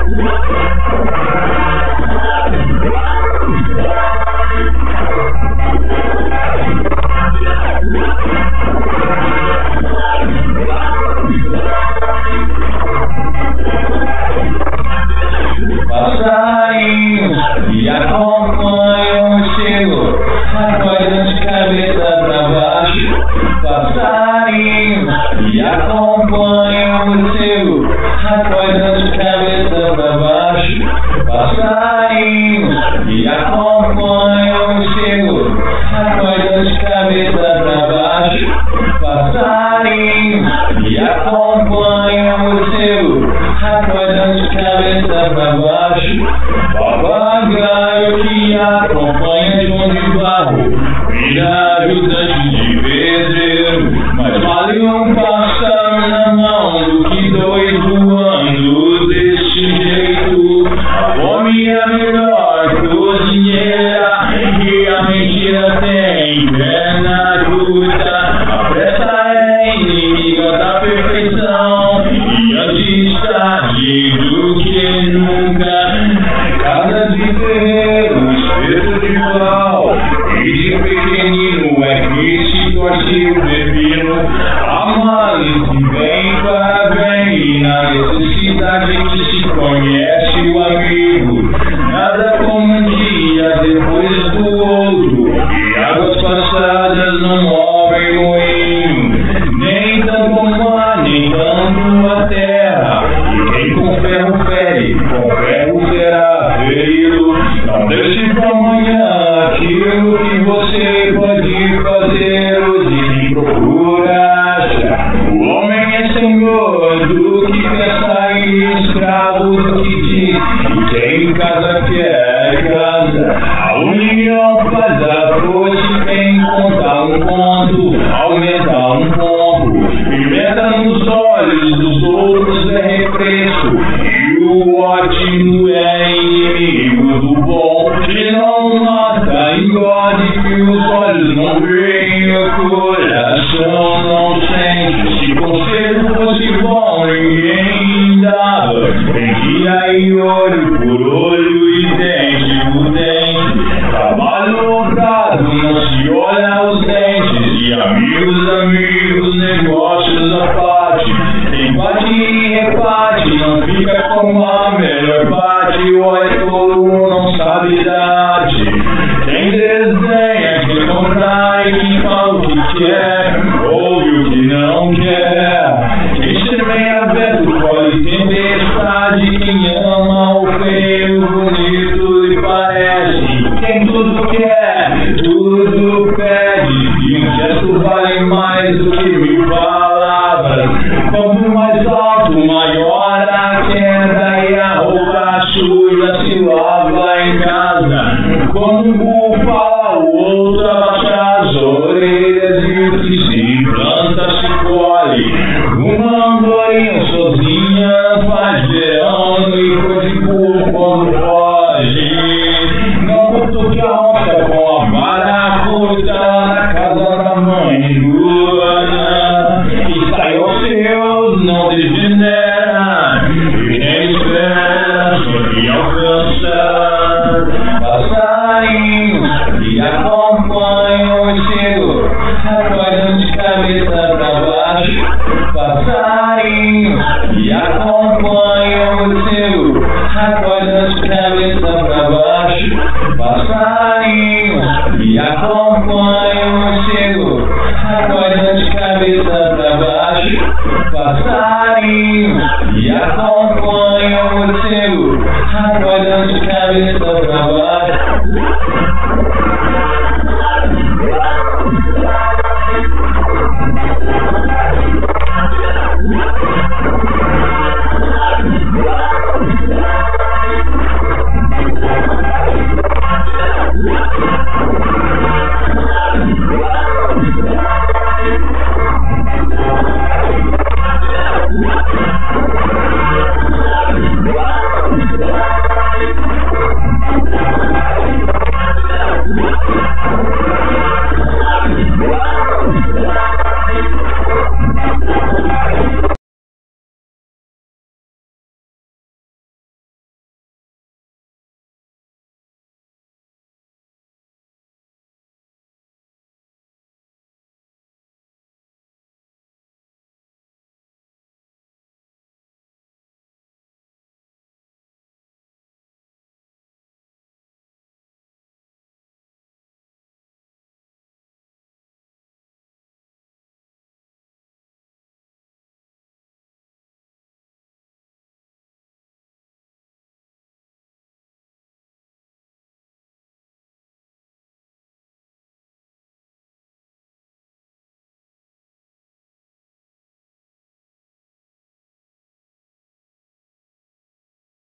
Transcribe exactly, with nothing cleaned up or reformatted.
Passarinhos que acompanham o estilo, acordam de cabeça pra baixo. Passarinhos que acompanham o estilo, acordam de cabeça pra baixo. Passarinhos que acompanham o estilo, acordam de cabeça pra baixo. Passarinhos que acompanham o estilo, acordam de cabeça pra baixo. Papagaio que acompanha João de Barro, vira ajudante de pedreiro. Mas vale um pássaro na mão do que dois voando deste jeito. A fome é melhor cozinheira e a mentira tem perna curta. A pressa é inimiga da perfeição e antes tarde do que nunca. Casa de ferreiro, espeto de pau, e de pequenino é que se torce o pepino. A malice vem para bem e na necessidade que se conhece o amigo. Nada como um dia depois do outro, e águas passadas não movem moinho. Nem tanto o mar, nem tanto a terra, e quem com ferro fere, com ferro será ferido. Não deixe pra amanhã aquilo que você pode fazer hoje, nem procura achar. O homem é senhor do que pensa e escravo do que diz, e quem casa quer casa. A união faz a força, quem conta um ponto, aumenta um ponto. Pimenta nos olhos dos outros é refresco, e o ótimo é inimigo do bom. Se não mata, engorde, que os olhos não veem, o coração não sente. Se conselho fosse bom, ninguém dava. Tem dia e olho por olho e dente por dente. Trabalho honrado, não se olha os dentes. E amigos, amigos, negócios à parte. Tem bate e reparte, não fica como a melhor parte. O é tolo, não sabe da arte. Quem desenha, quem comprar e quem fala o que quer, ouve o que não quer. Quem semeia vento colhe tempestade. Quem ama o feio, bonito lhe parece. Quem tudo quer, tudo pede. E um gesto vale mais do que mil palavras. Quanto mais alto, maior a queda, e a roupa suja se lava em casa. Quando um burro fala, o outro abaixa as orelhas, e o que se planta se colhe. Uma andorinha sozinha faz verão, e cor de burro quando foge. Não cutuque a onça com a vara curta na casa da mãe Luana. E sai aos seus, não degenera, e nem espera, sorri alcançar. Passarinhos que acompanham o estilo, acordam de cabeça pra baixo. Passarinhos que acompanham o estilo, acordam de cabeça pra baixo. Passarinhos que acompanham o estilo, acordam de cabeça pra baixo. Passarinhos que acompanham